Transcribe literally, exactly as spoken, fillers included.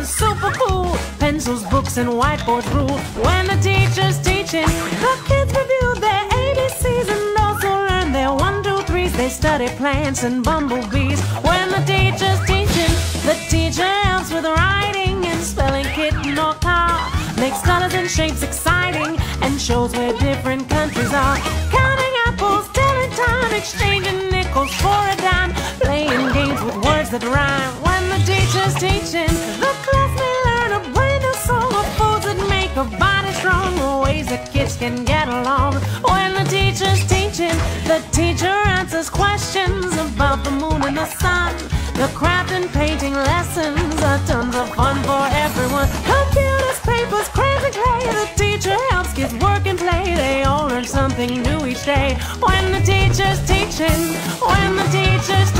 is super cool. Pencils, books, and whiteboards rule. When the teacher's teaching, the kids review their A B Cs and also learn their one, two, threes. They study plants and bumblebees. When the teacher's teaching, the teacher helps with writing and spelling, kitten or car. Makes colors and shapes exciting and shows where different countries are. Counting apples, telling time, exchanging nickels for a dime, playing games with words that rhyme. When the teacher's teaching, the class may learn a brand new song of foods that make a body strong, ways that kids can get along. When the teacher's teaching, the teacher answers questions about the moon and the sun. The craft and painting lessons are tons of fun for everyone. Computers, papers, crayons, and clay. The teacher helps kids work and play. They all learn something new each day. When the teacher's teaching, when the teacher's